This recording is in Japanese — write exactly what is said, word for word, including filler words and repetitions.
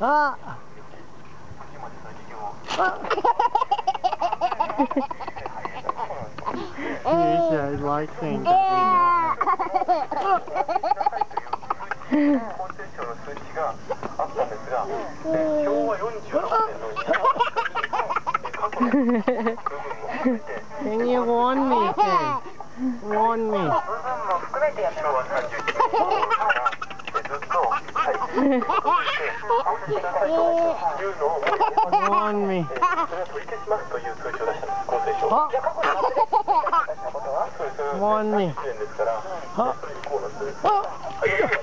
あI like things. Can you warn me, Ken? Warn me. Warn me. あ Warn me. あ